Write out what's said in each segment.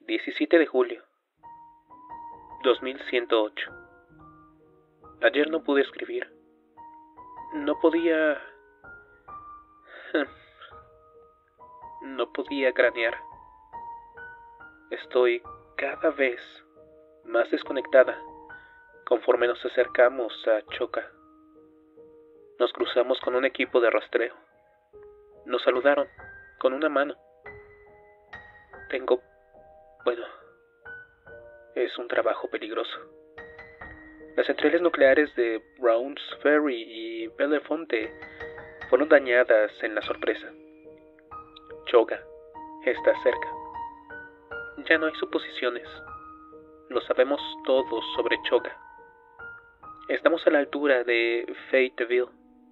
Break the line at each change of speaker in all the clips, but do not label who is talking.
17 de julio 2108. Ayer no pude escribir. No podía cranear. Estoy cada vez más desconectada conforme nos acercamos a Choca. Nos cruzamos con un equipo de rastreo. Nos saludaron con una mano. Es un trabajo peligroso. Las centrales nucleares de Browns Ferry y Belafonte fueron dañadas en la sorpresa. Choga está cerca. Ya no hay suposiciones. Lo sabemos todo sobre Choga. Estamos a la altura de Fayetteville,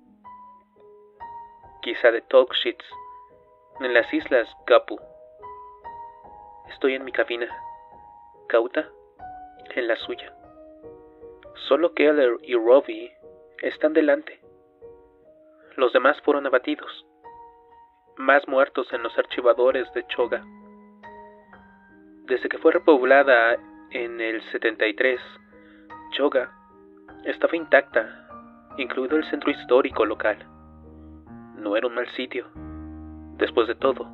quizá de Talksheets, en las islas Gapu. Estoy en mi cabina, cauta en la suya. Solo Keller y Robbie están delante. Los demás fueron abatidos. Más muertos en los archivadores de Choga. Desde que fue repoblada en el 73, Choga estaba intacta, incluido el centro histórico local. No era un mal sitio, después de todo.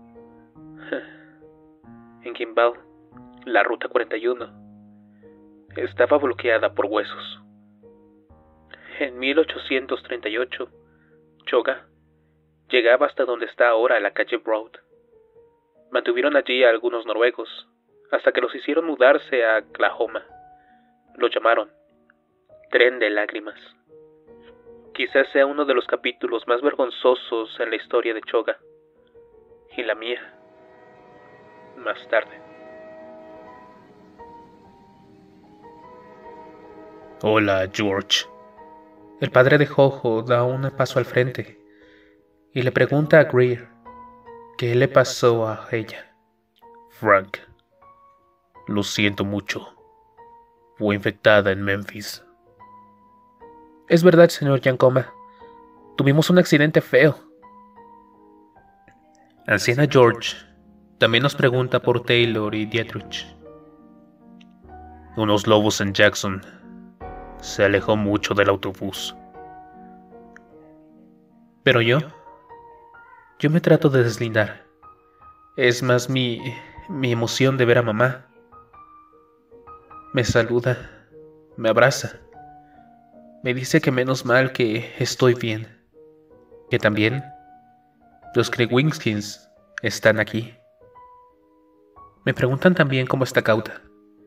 En Kimball, la ruta 41 estaba bloqueada por huesos. En 1838, Choga llegaba hasta donde está ahora la calle Broad. Mantuvieron allí a algunos noruegos, hasta que los hicieron mudarse a Oklahoma. Lo llamaron Tren de Lágrimas. Quizás sea uno de los capítulos más vergonzosos en la historia de Choga. Y la mía, más tarde.
Hola, George. El padre de Jojo da un paso al frente y le pregunta a Greer qué le pasó a ella. Frank, lo siento mucho. Fue infectada en Memphis. Es verdad, señor Giancoma. Tuvimos un accidente feo. Anciana George también nos pregunta por Taylor y Dietrich. Unos lobos en Jackson. Se alejó mucho del autobús. Pero yo me trato de deslindar. Es más mi emoción de ver a mamá. Me saluda, me abraza. Me dice que menos mal que estoy bien. Que también los Krewinskis están aquí. Me preguntan también cómo está Cauta.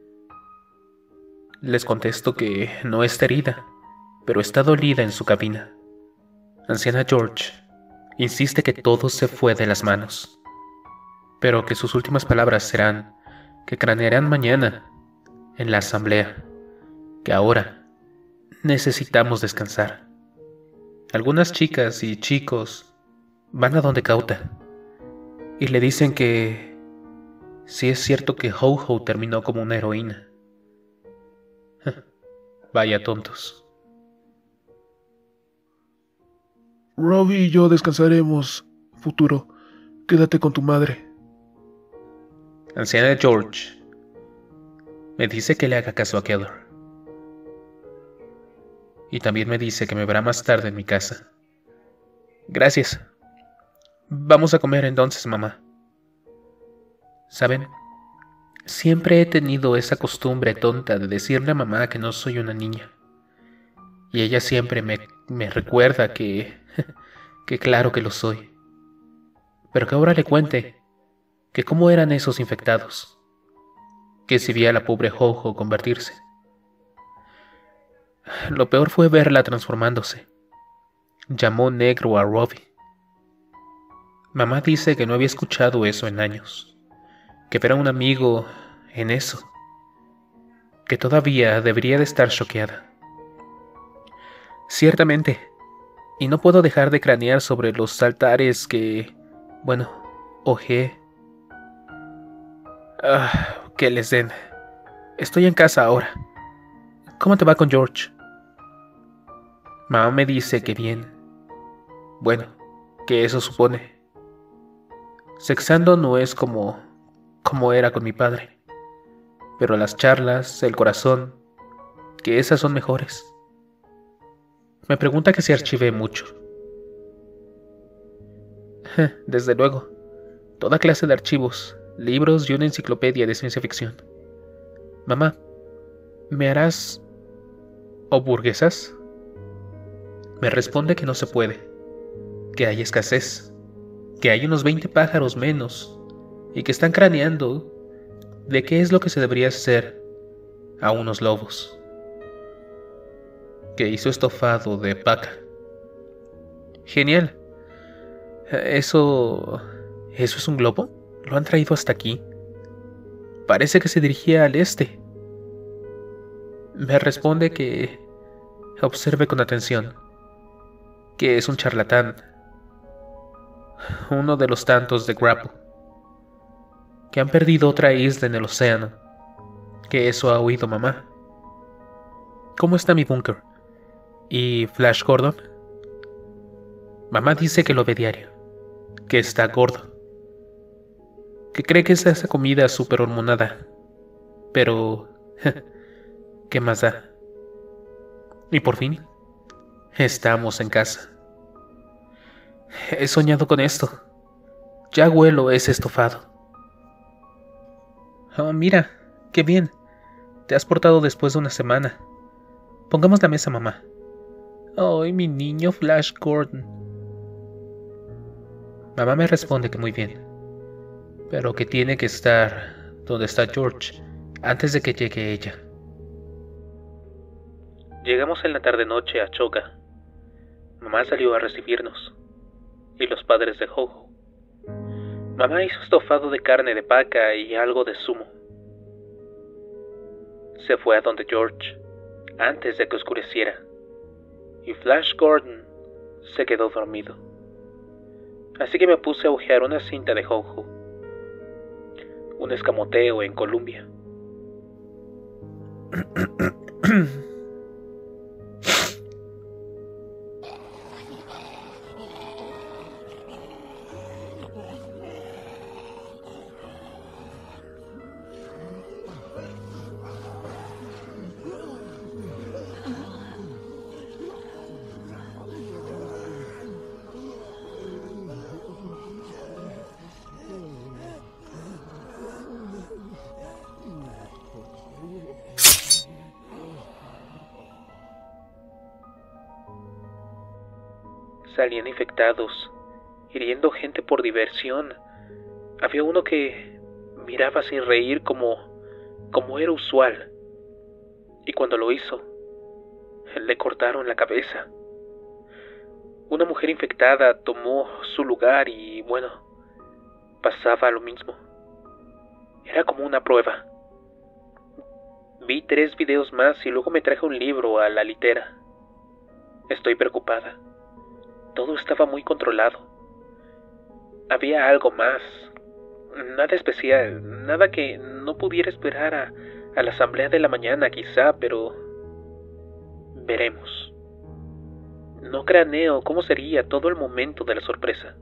Les contesto que no está herida, pero está dolida en su cabina. Anciana George insiste que todo se fue de las manos, pero que sus últimas palabras serán que cranearán mañana en la asamblea, que ahora necesitamos descansar. Algunas chicas y chicos van a donde Cauta y le dicen que sí es cierto que Ho-Ho terminó como una heroína. Vaya tontos.
Robbie y yo descansaremos, futuro. Quédate con tu madre.
Anciana George me dice que le haga caso a Keller. Y también me dice que me verá más tarde en mi casa. Gracias. Vamos a comer entonces, mamá. ¿Saben? Siempre he tenido esa costumbre tonta de decirle a mamá que no soy una niña. Y ella siempre me recuerda que claro que lo soy. Pero que ahora le cuente que cómo eran esos infectados. Que si vi a la pobre Jojo convertirse. Lo peor fue verla transformándose. Llamó negro a Robbie. Mamá dice que no había escuchado eso en años. Que ver a un amigo en eso. Que todavía debería de estar choqueada. Ciertamente. Y no puedo dejar de cranear sobre los altares que, ojé. Que les den. Estoy en casa ahora. ¿Cómo te va con George? Mamá me dice que bien. Bueno, que eso supone. Sexando no es como como era con mi padre. Pero las charlas, el corazón, que esas son mejores. Me pregunta que si archivé mucho. Desde luego, toda clase de archivos, libros y una enciclopedia de ciencia ficción. Mamá, ¿me harás hamburguesas? Me responde que no se puede, que hay escasez, que hay unos 20 pájaros menos y que están craneando de qué es lo que se debería hacer a unos lobos. Que hizo estofado de vaca. Genial. ¿Eso es un globo? ¿Lo han traído hasta aquí? Parece que se dirigía al este. Me responde que observe con atención, que es un charlatán, uno de los tantos de Grapple, que han perdido otra isla en el océano, que eso ha oído mamá. ¿Cómo está mi búnker? ¿Y Flash Gordon? Mamá dice que lo ve diario, que está gordo, que cree que es esa comida súper hormonada, pero ¿qué más da? Y por fin, estamos en casa. He soñado con esto. Ya huelo ese estofado. Oh, mira, qué bien. Te has portado después de una semana. Pongamos la mesa, mamá. Ay, mi niño Flash Gordon. Mamá me responde que muy bien, pero que tiene que estar donde está George antes de que llegue ella.
Llegamos en la tarde-noche a Choga. Mamá salió a recibirnos, y los padres de Jojo. Mamá hizo estofado de carne de vaca y algo de zumo. Se fue a donde George antes de que oscureciera, y Flash Gordon se quedó dormido. Así que me puse a hojear una cinta de Jojo, un escamoteo en Columbia. Salían infectados, hiriendo gente por diversión. Había uno que miraba sin reír como era usual. Y cuando lo hizo, le cortaron la cabeza. Una mujer infectada tomó su lugar y, bueno, pasaba lo mismo. Era como una prueba. Vi 3 videos más y luego me traje un libro a la litera. Estoy preocupada. Todo estaba muy controlado. Había algo más. Nada especial, nada que no pudiera esperar a la asamblea de la mañana quizá, pero veremos. No craneo cómo sería todo el momento de la sorpresa.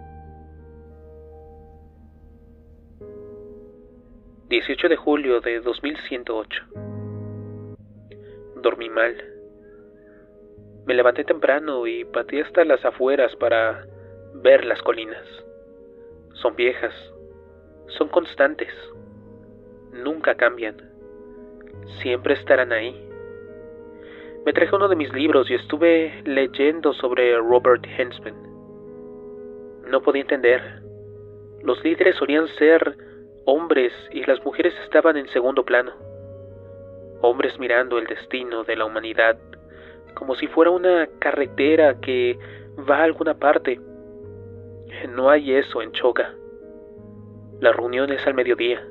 18 de julio de 2108. Dormí mal. Me levanté temprano y pateé hasta las afueras para ver las colinas. Son viejas, son constantes, nunca cambian, siempre estarán ahí. Me traje uno de mis libros y estuve leyendo sobre Robert Hensman. No podía entender. Los líderes solían ser hombres y las mujeres estaban en segundo plano. Hombres mirando el destino de la humanidad como si fuera una carretera que va a alguna parte. No hay eso en Choga. La reunión es al mediodía.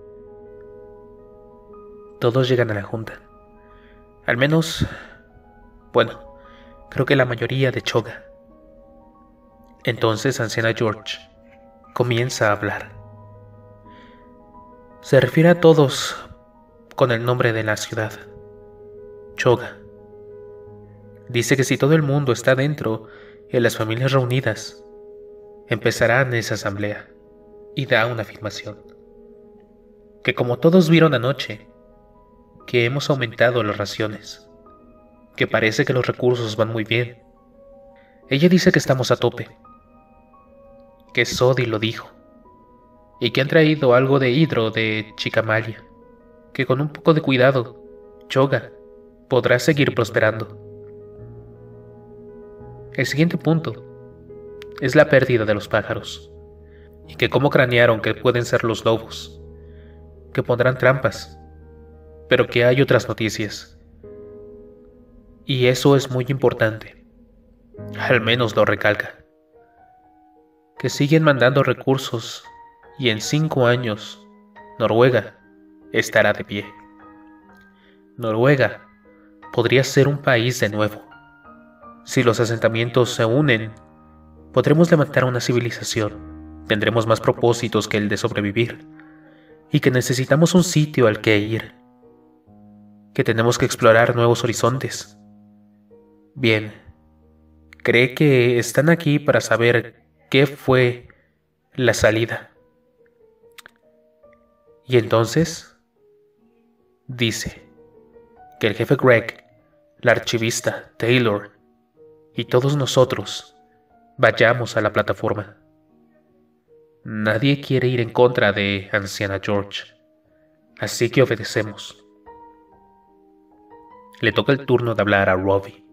Todos llegan a la junta. Al menos, bueno, creo que la mayoría de Choga. Entonces anciana George comienza a hablar. Se refiere a todos con el nombre de la ciudad, Choga. Dice que si todo el mundo está dentro y las familias reunidas, empezarán esa asamblea y da una afirmación. que como todos vieron anoche, que hemos aumentado las raciones, que parece que los recursos van muy bien. Ella dice que estamos a tope, que Sodi lo dijo, y que han traído algo de hidro de Chicamalia, que con un poco de cuidado, Choga podrá seguir prosperando. El siguiente punto es la pérdida de los pájaros, y que cómo cranearon que pueden ser los lobos, que pondrán trampas, pero que hay otras noticias. Y eso es muy importante, al menos lo recalca, que siguen mandando recursos y en 5 años Noruega estará de pie. Noruega podría ser un país de nuevo. Si los asentamientos se unen, podremos levantar una civilización, tendremos más propósitos que el de sobrevivir, y que necesitamos un sitio al que ir, que tenemos que explorar nuevos horizontes. Bien, cree que están aquí para saber qué fue la salida. Y entonces, dice que el jefe Greg, la archivista Taylor y todos nosotros vayamos a la plataforma. Nadie quiere ir en contra de Anciana George, así que obedecemos. Le toca el turno de hablar a Robbie.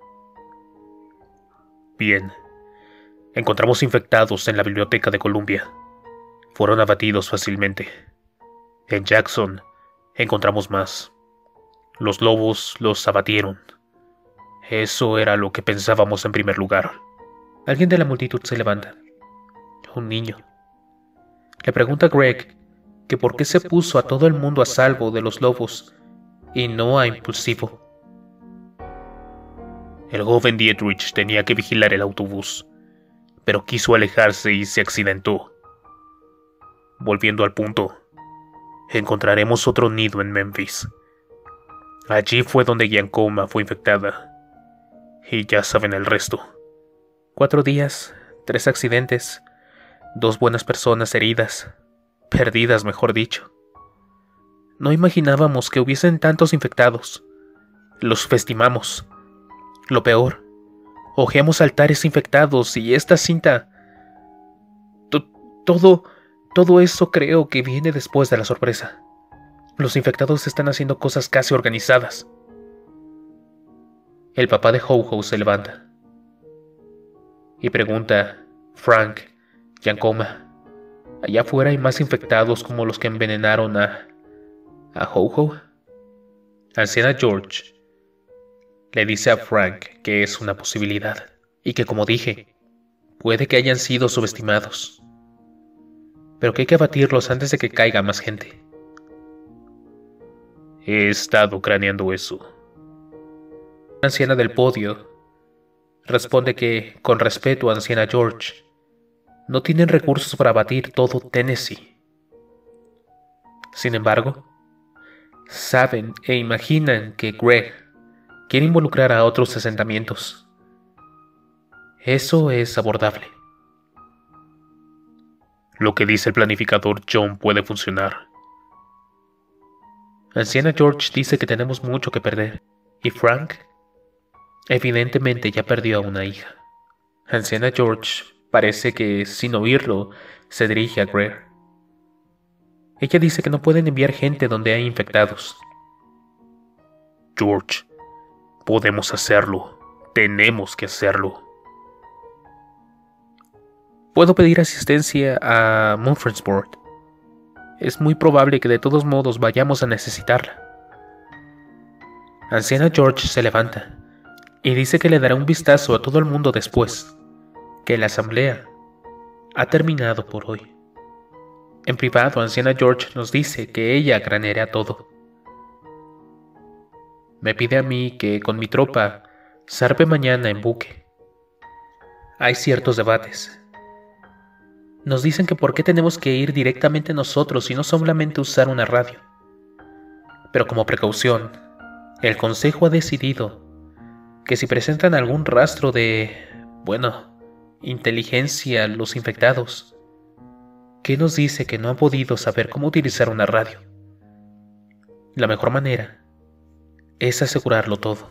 Bien, encontramos infectados en la biblioteca de Columbia. Fueron abatidos fácilmente. En Jackson encontramos más. Los lobos los abatieron. Eso era lo que pensábamos en primer lugar. Alguien de la multitud se levanta. Un niño. Le pregunta a Greg que por qué se puso a todo el mundo a salvo de los lobos y no a Impulsivo. El joven Dietrich tenía que vigilar el autobús, pero quiso alejarse y se accidentó. Volviendo al punto, encontraremos otro nido en Memphis. Allí fue donde Giancoma fue infectada. Y ya saben el resto. 4 días, 3 accidentes, 2 buenas personas heridas, perdidas mejor dicho. No imaginábamos que hubiesen tantos infectados. Los subestimamos. Lo peor, hojeamos altares infectados y esta cinta... Todo eso creo que viene después de la sorpresa. Los infectados están haciendo cosas casi organizadas. El papá de Ho-Ho se levanta y pregunta: Frank, Giancoma, ¿allá afuera hay más infectados como los que envenenaron a Ho-Ho? Anciana George le dice a Frank que es una posibilidad y que, como dije, puede que hayan sido subestimados, pero que hay que abatirlos antes de que caiga más gente. He estado craneando eso. La anciana del podio responde que, con respeto a Anciana George, no tienen recursos para abatir todo Tennessee. Sin embargo, saben e imaginan que Greg quiere involucrar a otros asentamientos. Eso es abordable. Lo que dice el planificador John puede funcionar. Anciana George dice que tenemos mucho que perder, y Frank evidentemente ya perdió a una hija. Anciana George parece que, sin oírlo, se dirige a Greg. Ella dice que no pueden enviar gente donde hay infectados. George, podemos hacerlo. Tenemos que hacerlo. Puedo pedir asistencia a Mumfordsport. Es muy probable que de todos modos vayamos a necesitarla. Anciana George se levanta y dice que le dará un vistazo a todo el mundo después, que la asamblea ha terminado por hoy. En privado, Anciana George nos dice que ella craneará todo. Me pide a mí que con mi tropa zarpe mañana en buque. Hay ciertos debates. Nos dicen que por qué tenemos que ir directamente nosotros y no solamente usar una radio. Pero como precaución, el Consejo ha decidido que si presentan algún rastro de, inteligencia los infectados, ¿qué nos dice que no ha podido saber cómo utilizar una radio? La mejor manera es asegurarlo todo.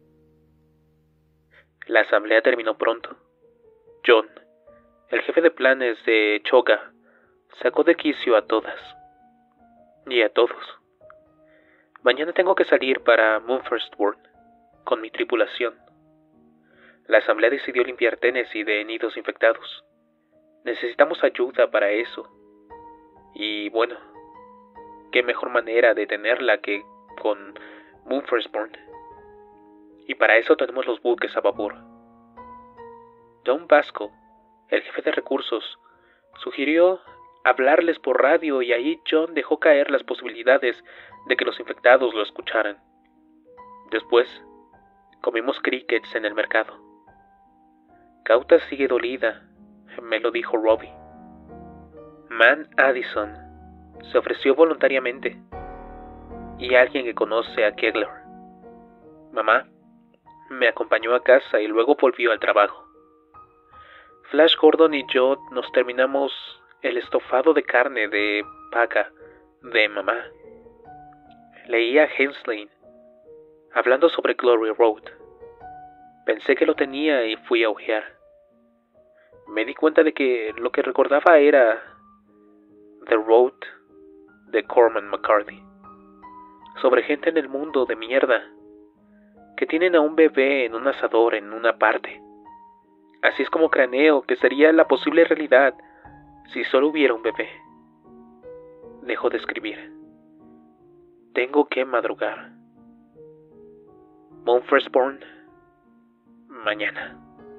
La asamblea terminó pronto. John, el jefe de planes de Choga, sacó de quicio a todas. Y a todos. Mañana tengo que salir para Mumfordsport con mi tripulación. La asamblea decidió limpiar Tennessee de nidos infectados. Necesitamos ayuda para eso. Y bueno, qué mejor manera de tenerla que con Mumfordsport. Y para eso tenemos los buques a vapor. Don Vasco, el jefe de recursos, sugirió hablarles por radio y ahí John dejó caer las posibilidades de que los infectados lo escucharan. Después, comimos crickets en el mercado. Cauta sigue dolida, me lo dijo Robbie. Man Addison se ofreció voluntariamente y alguien que conoce a Kegler. Mamá me acompañó a casa y luego volvió al trabajo. Flash Gordon y yo nos terminamos el estofado de carne de vaca de mamá. Leí a Hensley hablando sobre Glory Road. Pensé que lo tenía y fui a ojear. Me di cuenta de que lo que recordaba era The Road de Corman McCarthy. Sobre gente en el mundo de mierda que tienen a un bebé en un asador en una parte. Así es como craneo que sería la posible realidad si solo hubiera un bebé. Dejó de escribir. Tengo que madrugar. Mumfordsport, mañana.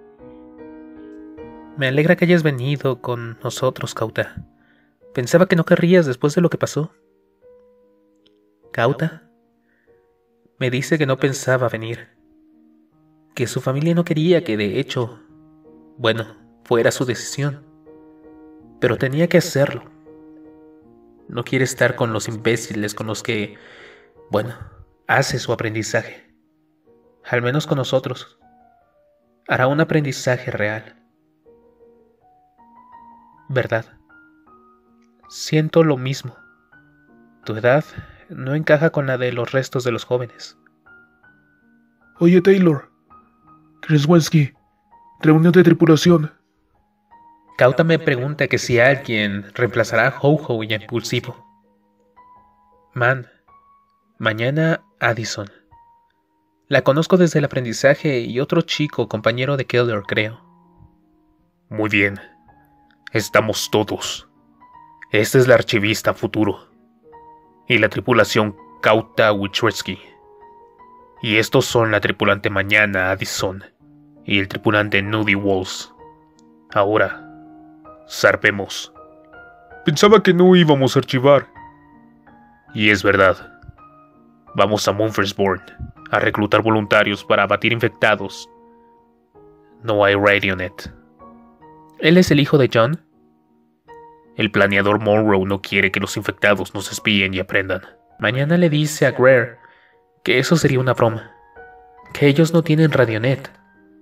Me alegra que hayas venido con nosotros, Cauta. Pensaba que no querrías después de lo que pasó. ¿Cauta? Me dice que no pensaba venir. Que su familia no quería, que de hecho, bueno, fuera su decisión. Pero tenía que hacerlo. No quiere estar con los imbéciles con los que, bueno, hace su aprendizaje. Al menos con nosotros. Hará un aprendizaje real. ¿Verdad? Siento lo mismo. Tu edad no encaja con la de los restos de los jóvenes.
Oye, Taylor. Kreswensky. Reunión de tripulación.
Cauta me pregunta que si alguien reemplazará a Ho-Ho y a Impulsivo. Man, mañana Addison. La conozco desde el aprendizaje y otro chico, compañero de Keller, creo.
Muy bien. Estamos todos. Esta es la archivista Futuro. Y la tripulación Cauta Wichowski. Y estos son la tripulante Mañana Addison. Y el tripulante Nudie Walls. Ahora, zarpemos. Pensaba que no íbamos a archivar. Y es verdad. Vamos a Mumfordsport a reclutar voluntarios para abatir infectados. No hay Radionet.
¿Él es el hijo de John?
El planeador Monroe no quiere que los infectados nos espíen y aprendan.
Mañana le dice a Greer que eso sería una broma. Que ellos no tienen Radionet.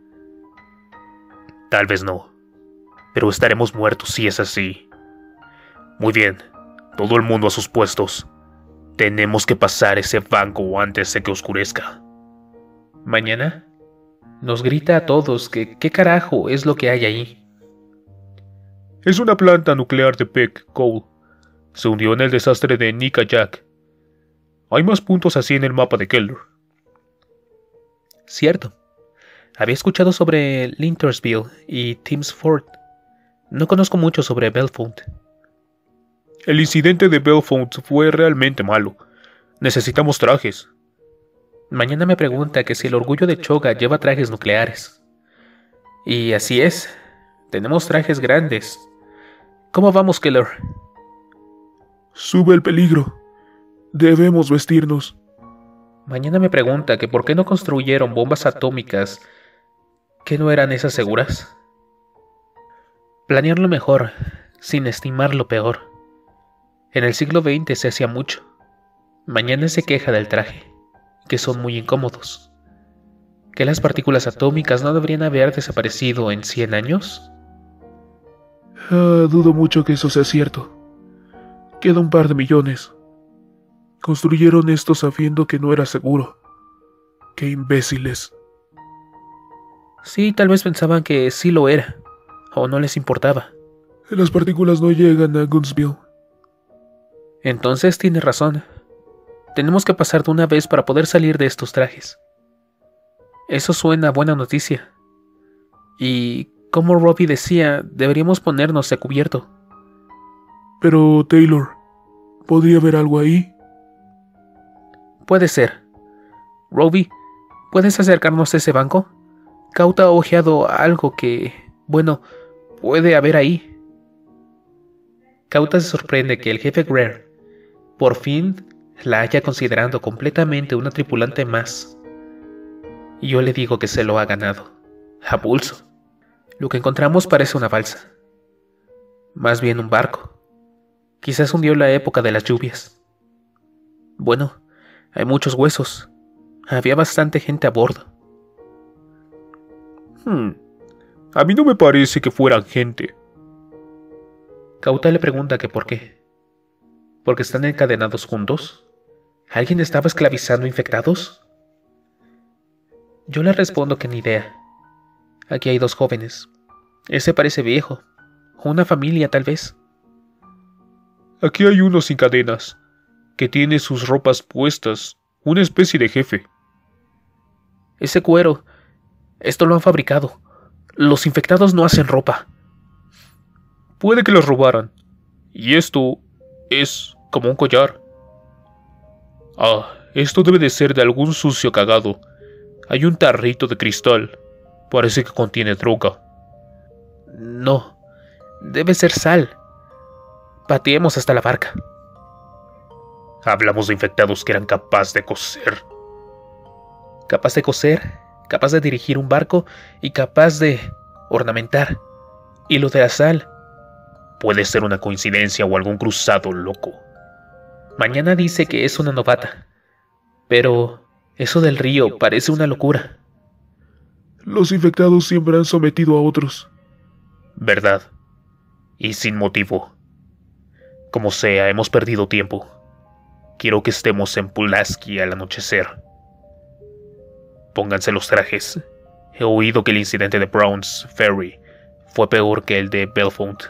Tal vez no. Pero estaremos muertos si es así. Muy bien. Todo el mundo a sus puestos. Tenemos que pasar ese banco antes de que oscurezca.
¿Mañana? Nos grita a todos que qué carajo es lo que hay ahí.
Es una planta nuclear de Peck, Cole. Se hundió en el desastre de Nickajack. Hay más puntos así en el mapa de Keller.
Cierto. Había escuchado sobre Lintersville y Timms Ford. No conozco mucho sobre Belfont.
El incidente de Belfont fue realmente malo. Necesitamos trajes.
Mañana me pregunta que si el orgullo de Choga lleva trajes nucleares. Y así es. Tenemos trajes grandes. ¿Cómo vamos, Keller?
Sube el peligro. Debemos vestirnos.
Mañana me pregunta que por qué no construyeron bombas atómicas. ¿Que no eran esas seguras? Planear lo mejor, sin estimar lo peor. En el siglo XX se hacía mucho. Mañana se queja del traje, que son muy incómodos. ¿Que las partículas atómicas no deberían haber desaparecido en 100 años?
Dudo mucho que eso sea cierto. Queda un par de millones. Construyeron esto sabiendo que no era seguro. ¡Qué imbéciles!
Sí, tal vez pensaban que sí lo era, o no les importaba.
Las partículas no llegan a Gunnsville.
Entonces tiene razón. Tenemos que pasar de una vez para poder salir de estos trajes. Eso suena a buena noticia. Y, como Robbie decía, deberíamos ponernos de cubierto.
Pero, Taylor, ¿podría haber algo ahí?
Puede ser. Robbie, ¿puedes acercarnos a ese banco? Kauta ha ojeado algo que, bueno, puede haber ahí. Kauta se sorprende que el jefe Greer por fin la haya considerado completamente una tripulante más. Y yo le digo que se lo ha ganado, a pulso. Lo que encontramos parece una balsa. Más bien un barco. Quizás hundió en la época de las lluvias. Bueno, hay muchos huesos. Había bastante gente a bordo.
A mí no me parece que fueran gente.
Kauta le pregunta que por qué. ¿Porque están encadenados juntos? ¿Alguien estaba esclavizando infectados? Yo le respondo que ni idea. Aquí hay dos jóvenes. Ese parece viejo. Una familia, tal vez.
Aquí hay uno sin cadenas, que tiene sus ropas puestas, una especie de jefe.
Ese cuero, esto lo han fabricado. Los infectados no hacen ropa.
Puede que los robaran. Y esto es como un collar. Esto debe de ser de algún sucio cagado. Hay un tarrito de cristal. Parece que contiene droga.
No, debe ser sal. Pateemos hasta la barca.
Hablamos de infectados que eran capaces de coser.
Capaz de coser, capaz de dirigir un barco y capaz de ornamentar. Y lo de la sal
puede ser una coincidencia o algún cruzado loco.
Mañana dice que es una novata, pero eso del río parece una locura.
Los infectados siempre han sometido a otros.
¿Verdad? Y sin motivo. Como sea, hemos perdido tiempo. Quiero que estemos en Pulaski al anochecer. Pónganse los trajes. He oído que el incidente de Browns Ferry fue peor que el de Belfont.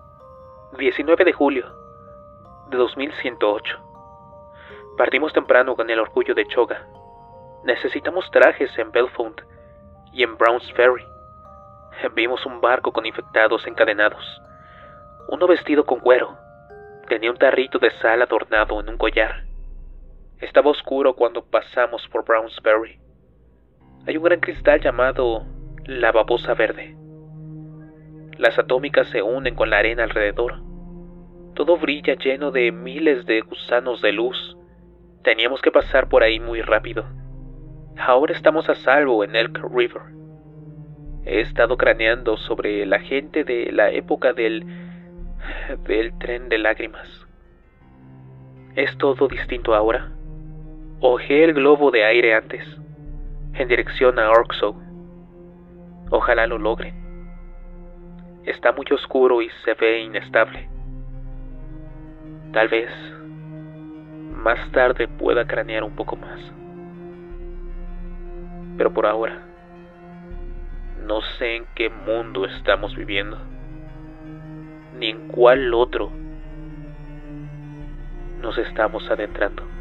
19 de julio de 2108. Partimos temprano con el orgullo de Choga. Necesitamos trajes en Belfont y en Browns Ferry. Vimos un barco con infectados encadenados. Uno vestido con cuero. Tenía un tarrito de sal adornado en un collar. Estaba oscuro cuando pasamos por Browns Ferry. Hay un gran cristal llamado la babosa verde. Las atómicas se unen con la arena alrededor. Todo brilla lleno de miles de gusanos de luz. Teníamos que pasar por ahí muy rápido. Ahora estamos a salvo en Elk River. He estado craneando sobre la gente de la época del tren de lágrimas. ¿Es todo distinto ahora? Ojeé el globo de aire antes, en dirección a Orkso. Ojalá lo logren. Está muy oscuro y se ve inestable. Tal vez más tarde pueda cranear un poco más. Pero por ahora, no sé en qué mundo estamos viviendo, ni en cuál otro nos estamos adentrando.